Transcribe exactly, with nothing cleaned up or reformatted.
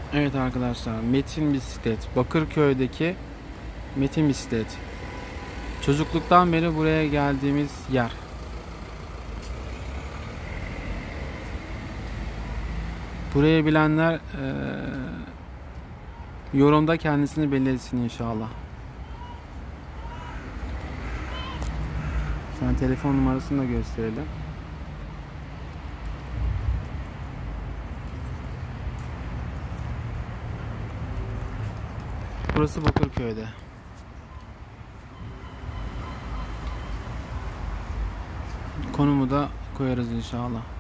Evet arkadaşlar, Metin Bisiklet, Bakırköy'deki Metin Bisiklet. Çocukluktan beri buraya geldiğimiz yer. Burayı bilenler e, yorumda kendisini belli etsin inşallah. Sen telefon numarasını da gösterelim. Burası Bakırköy'de. Konumu da koyarız inşallah.